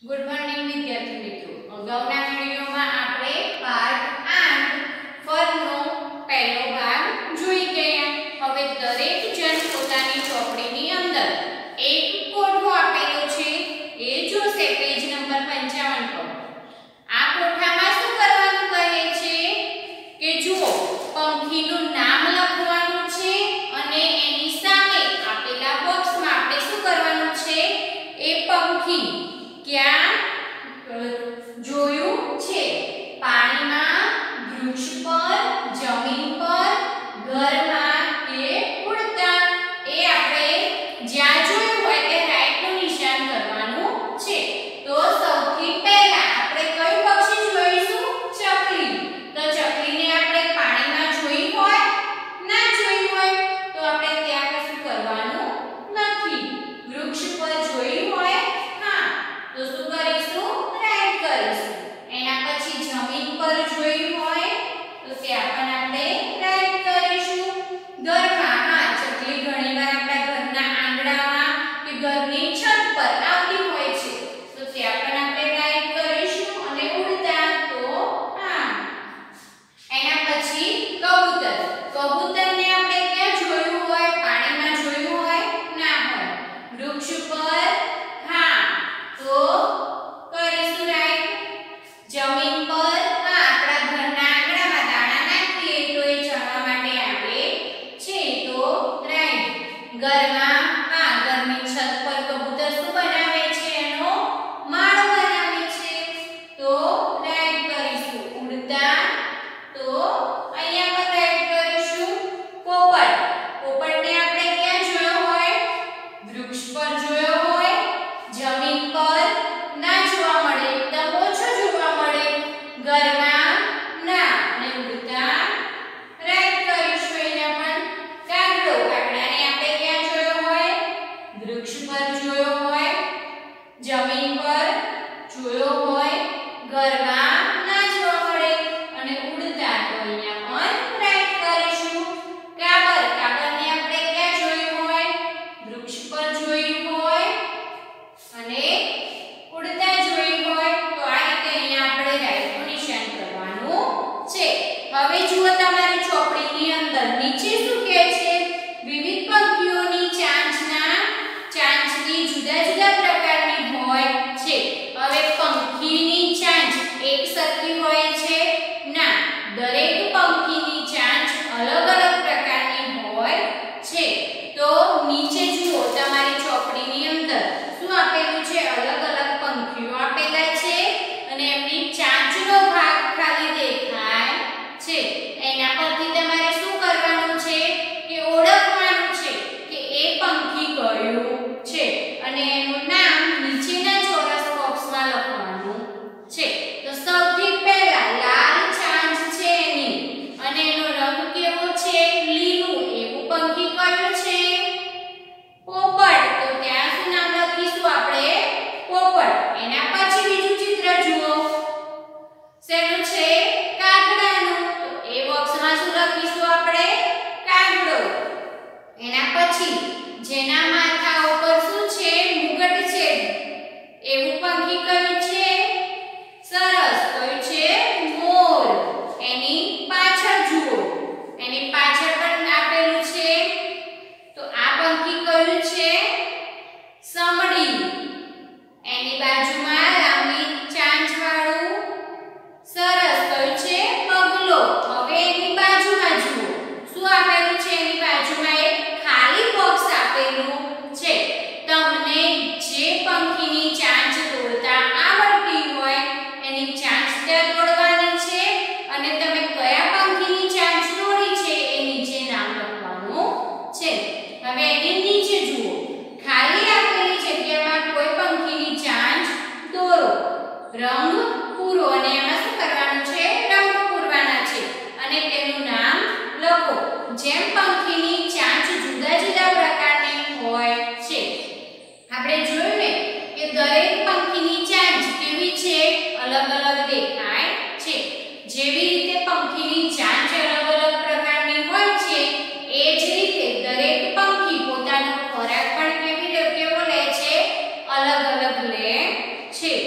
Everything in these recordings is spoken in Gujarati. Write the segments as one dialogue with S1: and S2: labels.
S1: ગુડ મોર્નિંગ વિદ્યાર્થી મિત્રો, અગાઉના વિડિયોમાં આપણે પાર્ટ 8 ફરનો પહેલો ભાગ જોઈ ગયા। હવે દરેક જણ પોતાની ચોપડીની અંદર એક કોઠો આપેલો છે એ જોશે પેજ નંબર 55 પર। આ કોઠામાં શું કરવાનું કહે છે કે જુઓ, પંખીનું નામ લખવાનું છે અને એની સામે આપેલા બોક્સમાં આપણે શું કરવાનું છે, એ પંખી ક્યાં જોયું છે, પાણીમાં, વૃક્ષ પર, જમીન પર, ઘરમાં કે ઉડતા, એ આપણે જ્યાં જોયું હોય તે રાઈટ નું નિશાન કરવાનું છે। તો સૌથી પહેલા આપણે કયું પક્ષી જોઈશું? ચકલી। તો ચકલીને આપણે પાણીમાં જોઈ હોય, ના જોઈ હોય તો આપણે ત્યાં કશું કરવાનું નથી। વૃક્ષ પર જોઈ હોય, તો શું કરીશું? રાઈટ કરીશું। એના પછી જમીન પર જોયું હોય તો ત્યાં પણ આપણે રાઈટ કરીશું। ઘરમાં, ચકલી ઘણીવાર આપણા ઘરના આંગણામાં કે ઘરની છત પર આવતી હોય છે તો ત્યાં પણ આપણે રાઈટ કરીશું। અને ઉડતા તો એના પછી કબૂતર। કબૂતરને આપણે ક્યાં જોયું હોય? પાણીમાં જોયું હોય, ના હોય। વૃક્ષ પર, તો કરીશું રાઈટ। જમીન પર, આપણા ઘરના આંગણામાં દાણા નાખીએ તો એ ચણવા માટે આવે છે તો રાઈટ। ઘરમાં, ઘરની છત પર કબૂતર શું બનાવે છે? એનો માળો બનાવે છે તો રાઈટ કરીશું। ઉડતા તો અહીંયા પણ રાઈટ કરીશું। પોપટ। પોપટને આપણે ક્યાં જોયો હોય? વૃક્ષ પર જોયો હોય, જમીન પર ના જોવા મળે, એકદમ ઓછો જોવા મળે, ઘરમાં ના, અને ઉડતા રાઈટ કરીશું। અહીંયા પણ કાગડો। કાગડાને આપણે ક્યાં જોયો હોય? વૃક્ષ પર જોયો હોય, જમીન પર જોયો હોય, ઘરમાં ના જોવા મળે, અને ઉડતા તો અહીંયા પણ રાઈટ કરીશું। કાબર। કાબરને આપણે ક્યાં જોયું હોય? વૃક્ષ પર જોયું હોય અને ઉડતા જોઈ હોય તો આ રીતે અહીંયા આપણે રાઈટ નું નિશાન કરવાનું છે। હવે જુઓ તમારી ચોપડીની અંદર નીચે શું કહે છે? વિવિધ પંખીઓની ચાંચની જુદા જુદા પ્રકારની હોય છે। હવે પંખીની ચાંચ એક સરખી હોય છે? ના, દરેક પંખીની ચાંચ અલગ અલગ પ્રકારની હોય છે। તો નીચે જુઓ તમારી ચોપડીની અંદર શું આપેલું છે? અલગ અલગ પંખીઓ આપેલા છે અને એમની ચાંચનો ભાગ ખાલી દેખાય છે। એના પરથી તમારે શું કરવાનું છે કે ઓળખવાનું છે કે એ પંખી કયું છે અને એનું નામ નીચેના ચોરસ બોક્સમાં લખવાનું છે। તો સૌથી પહેલા લાલ ચાંચ છે એની અને એનો રંગ કેવો છે? લીલું। એવું પંખી કયું છે? પોપટ। તો ત્યાં શું નામ લખીશું આપણે? પોપટ। એના પછી બીજું ચિત્ર જુઓ, શેનું છે? કાગડાનું। તો એ બોક્સમાં શું લખીશું આપણે? કાગડો। એના પછી જેના માથા ઉપર શું છે? મુગટ છે, એવું પંખી કયું છે? સરસ, કયું છે? મોર। એની પાછળ જુઓ, એની પાછળ પણ આપેલું છે તો આ પંખી કયું છે? સમડી। એની બાજુમાં લાંબી ચાંચ વાળું, સરસ, કયું છે? બગલો। હવે એની બાજુમાં જુઓ શું આપેલું છે? એની બાજુમાં એક ખાલી બોક્સ આપેલું છે। તમને જે પંખીની ચાંચ દોરતા આવડતી હોય એની ચાંચ ત્યાં દોરવાની છે અને તમે કયા પંખીની ચાંચ દોરી છે એ નીચે નામ લખવાનું છે। હવે એની નીચે જુઓ, ખાલી આપેલી જગ્યામાં કોઈ પંખીની ચાંચ દોરો, રંગ પૂરો, અને એમાં શું કરવાનું છે? રંગ પૂરવાના છે અને તેનું નામ લખો। જેમ પંખીની ચાંચ જુદા જુદા પ્રકારની હોય છે, આપણે જોયું ને કે દરેક પંખીની ચાંચ કેવી છે? અલગ અલગ દેખાય છે। જેવી રીતે પંખીની ચાંચ અલગ અલગ પ્રકારની હોય છે એ જ રીતે દરેક પંખી પોતાનો ખોરાક પણ કેવો લે છે? અલગ અલગ લે છે।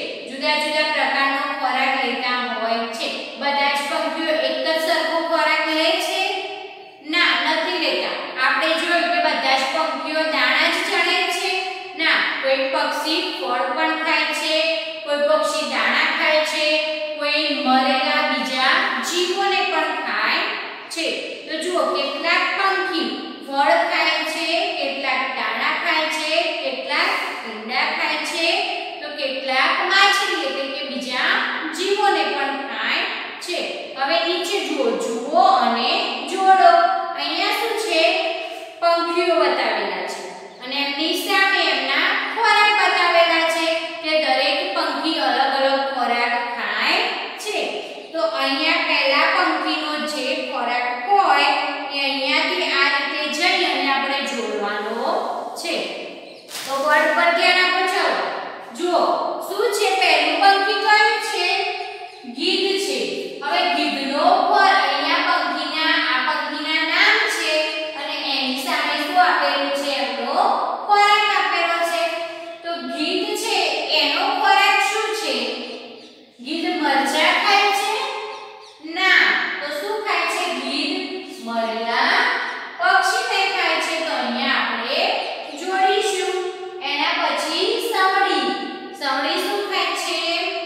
S1: જુદા જુદા પ્રકારનો ખોરાક લેતા હોય છે. બધા જ પંખીઓ એક જ સરખો ખોરાક લે છે? ના, નથી લેતા. આપણે જોયું કે બધા જ પંખીઓ દાણા જ ચણે છે? ના, કોઈ પક્ષી ફળ પણ ખાય છે, કોઈ પક્ષી દાણા ખાય છે, કોઈ મરેલા બીજા જીવોને પણ ખાય છે. તો જુઓ, કેટલાક પંખી ફળ ખાય છે, કેટલાક દાણા ખાય છે, કેટલાક ઈંડા ખાય છે, તો કેટલાક માછલી એટલે કે બીજા જીવોને પણ ખાય છે. હવે નીચે જુઓ અને જોડો. અહીંયા શું છે? પંખીઓ બતાવેલા છે અને એમની સામે એમના ખોરાક બતાવેલા છે કે દરેક પંખી અલગ અલગ ખોરાક ખાય છે. તો અહીંયા પહેલા પંખીનો જે ખોરાક હોય એ અહીંયાથી આ રીતે જઈ અને આપણે જોડવાનો છે. તો બોર્ડ પર ધ્યાન આપો. ચાલો જુઓ, શું છે? પહેલું પંખી કયું છે? ગીધ છે. હવે ગીધનો અહીંયા આ પંખીના નામ છે અને એની સામે શું આપેલું છે? એમનો ખોરાક આપેલો છે. તો ગીધ છે એનો ખોરાક શું છે? ગીધ મરચા ખાય છે? ના. તો શું ખાય છે? ગીધ મરેલા પક્ષીને ખાય છે. તો અહીંયા આપણે જોડીશું. એના પછી સમડી. સમડી શું ખાય છે?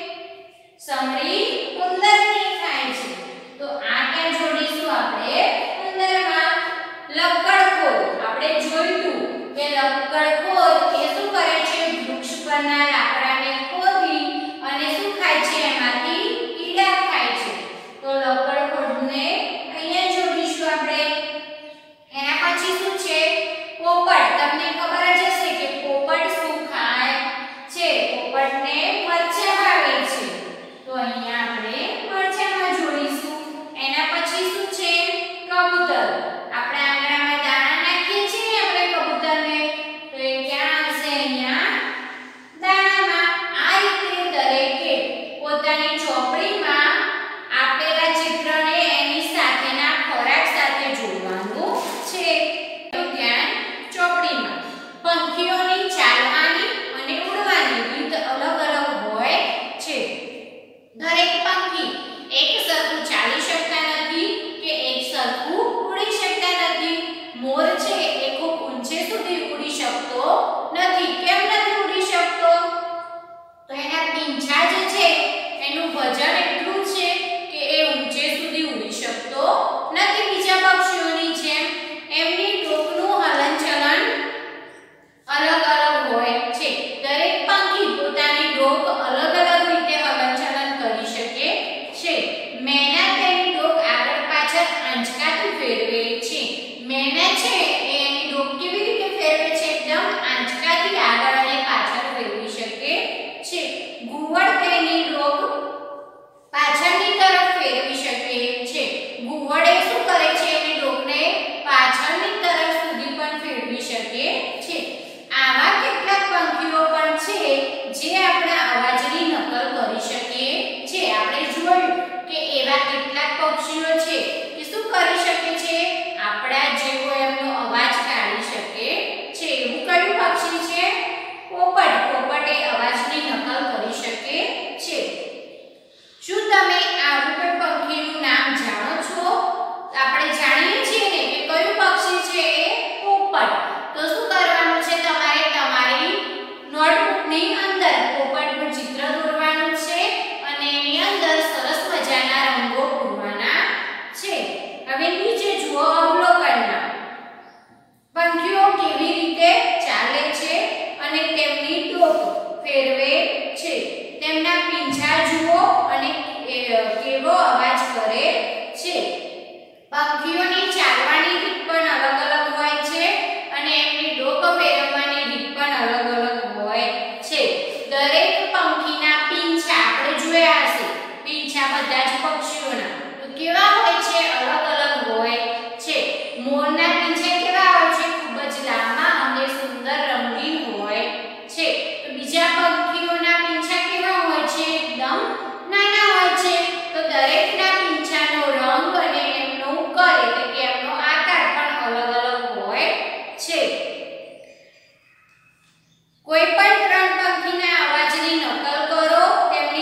S1: સમડી ઉંદરને ખાય છે. તો આ ક્યાં જોડીશું આપણે? ઉંદરમાં. લક્કડખોર આપણે જોયું કે લક્કડખોર એ શું કરે છે? વૃક્ષ પરના લાકડાને ખોદી અને શું ખાય છે? એમાંથી કીડા ખાય છે. તો લક્કડખોરને અહીંયા જોડીશું આપણે. એના પછી શું છે? પોપટ. તમને ખબર જ હશે કે પોપટ શું ખાય છે? પોપટને મરચાં ભાવે છે. તો અહીંયા આપણે મરચાંમાં જોડીશું. એના પછી શું છે? કબૂતર. આપણે આંગણામાં દાણા નાખીએ છીએ આપણે કબૂતરને, તો એ ક્યાં હશે? અહીંયા દાણામાં. આ રીતે દરેકે પોતાની ચોપડીમાં આપેલા ચિત્રને એની સાથેના ખોરાક સાથે જોડવાનું છે. તો ધ્યાન ચોપડીમાં. પંખીઓની ચાલવાની અને ઉડવાની રીત અલગ અલગ હોય છે. દરેક પંખી એક સરખું ચાલી શકતા નથી કે એક સરખું ઉડી શકતા નથી. મોર છે એ ખૂબ ઊંચે સુધી ઉડી શકતો નથી. કેમ નથી ઉડી શકતો? તો એના પીંછા જે છે એનું વજન એટલું છે કે એ ઊંચે સુધી ઉડી શકતો નથી બીજા પક્ષીઓની જેમ. એમની ડોકનું હલનચલન અલગ અલગ હોય છે. દરેક પંખી પોતાની ડોક અલગ અલગ રીતે હલનચલન કરી શકે છે. મેના તેની ડોક આગળ પાછળ આંચકાથી ફેરવે છે. મેના છે એ એની ડોક કેવી રીતે ફેરવે છે? એકદમ આંચકાથી આગળ અને પાછળ ફેરવી શકે છે. ઘુવડ તેની ડોક પાછળની તરફ ફેરવી શકે છે. ઘુવડ એ શું કરે છે? એની ડોકને પાછળની તરફ સુધી પણ ફેરવી શકે છે. આવા કેટલાક પંખીઓ પણ છે જે આપણા અવાજની નકલ કરી શકે છે. આપણે જોયું કે એવા કેટલાક પક્ષીઓ છે કે શું કરી શકે છે? આપણા જેવો એમનો અવાજ કાઢી શકે છે. એવું કયું પક્ષી છે? પોપટ. પોપટ એ અવાજની નકલ કરી શકે છે. શું તમે આવું કોઈ પંખીનું નામ જાણો છો? આપણે જાણીએ છીએ ને કે કયું પક્ષી છે? પોપટ. તો શું કરવાનું છે? તમારે તમારી નોટબુકની અંદર પોપટનું ચિત્ર દોરવાનું છે અને એની અંદર સરસ મજાના રંગો પૂરવાના છે. હવે નીચે જુઓ અવલોકનમાં. પંખીઓ કેવી રીતે ચાલે છે અને તેમની ડોક ફેરવે છે. તેમના પીંછા જુઓ અને કેવો અવાજ કરે છે. પંખીઓની ચાલવાની રીત પણ અલગ અલગ હોય છે અને એમની ડોક ફેરવવાની રીત પણ અલગ અલગ હોય છે. દરેક પંખીના પીંછા આપણે જોયા હશે. પીંછા બધા જ પક્ષીઓના તો કેવા હોય છે? અલગ અલગ હોય છે. મોરના પીંછા કેવા હોય છે? ખૂબ જ લાંબા અને સુંદર રંગીન હોય છે. તો બીજા પંખીઓના પીંછા કેવા હોય છે? એકદમ નાના હોય છે. તો દરેકના પીંછાનો રંગ અને એમનો કદ એટલે કે એમનો આકાર પણ અલગ અલગ હોય છે. કોઈ પણ ત્રણ પંખીના અવાજની નકલ કરો, તેમની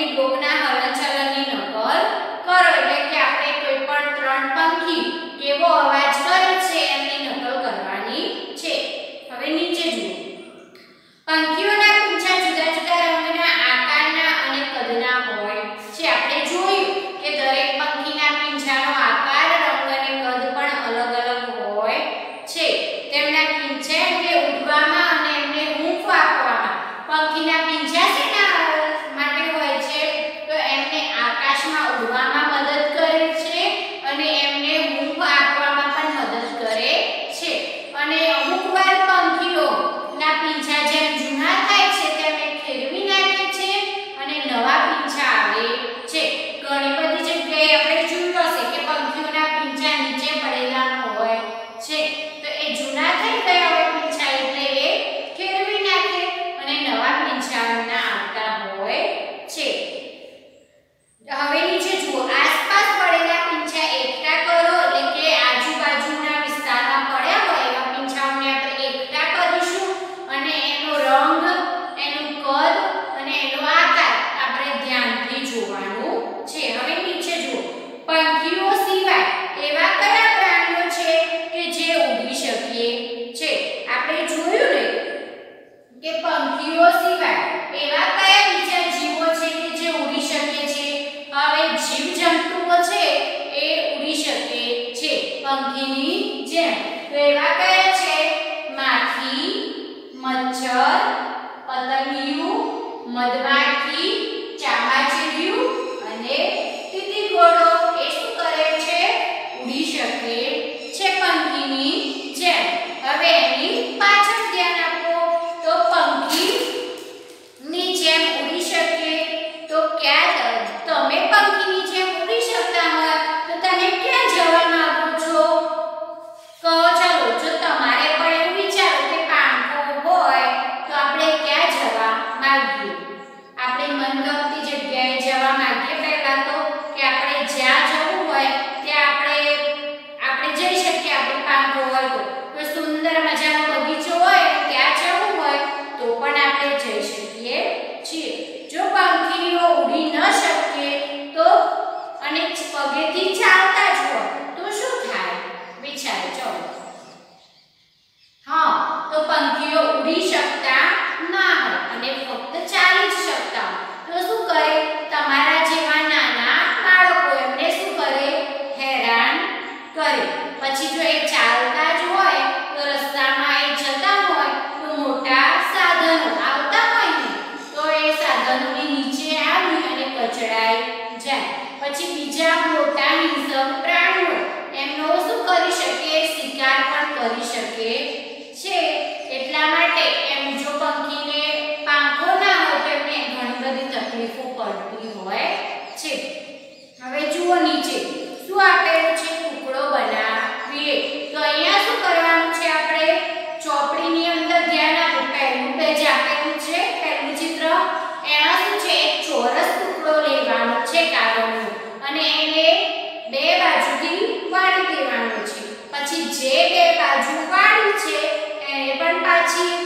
S1: મધમાખી, ચામાચીડિયું અને તીતી ઘોડો એ શું કરે છે? ઉડી શકે છે પંખીની જેમ. હવે એની પાછળ ધ્યાન આપો તો પંખીની જેમ ઉડી શકે તો ક્યાં તમે પંખીની જેમ ઉડી શકતા હોય તો તમે ક્યાં જવા માંગો છો? કહો ચાલો, જો તમારે પણ એવું વિચારો કે પાંખો હોય તો આપણે ક્યાં જવા માંગીએ? આપણે મનગમતી જગ્યાએ જવા માંગીએ પહેલા તો કે આપણે જ્યાં જવું હોય ત્યાં આપણે જઈ શકીએ. આપણે પાંખો હોય તો સુંદર મજાનો બગીચો હોય ત્યાં જવું હોય તો પણ આપણે જઈ શકીએ છીએ. જો પંખીઓ ઉડી ન શકે તો અને પગેથી ચાલતા જ હોય તો શું થાય? વિચારો ચાલો. હા, તો પંખીઓ ઉડી શકતા ના હોય અને ફક્ત ચાલી જ શકતા હોય તો શું કરે? તમારા જેવા નાના બાળકો એમને શું કરે? હેરાન કરે. પછી જો એ ચાલતા જ હોય તો રસ્તામાં એ જતા હોય તો મોટા સાધનો આવતા હોય ને તો એ સાધનોની નીચે આવી અને કચડાઈ જાય. પછી બીજા મોટા હિંસક પ્રાણીઓ એમનો શું કરી શકે? શિકાર પણ કરી શકે છે. એટલા માટે એમ જો પંખીને પાંખો ના હોય તો એમને ઘણી બધી તકલીફો પડતી હોય છે. હવે જુઓ નીચે શું આપેલું છે? ટુકડો બનાવીએ. તો અહીંયા શું કરવાનું છે? આપણે ચોપડીની અંદર ધ્યાન આપો. પહેલું પેજ આપેલું છે, પહેલું ચિત્ર. એમાં શું છે? એક ચોરસ ટુકડો લેવાનો છે કાગળનો અને એને બે બાજુથી વાળી દેવાનો છે. પછી જે બે બાજુ વાળી છે એને પણ પાછી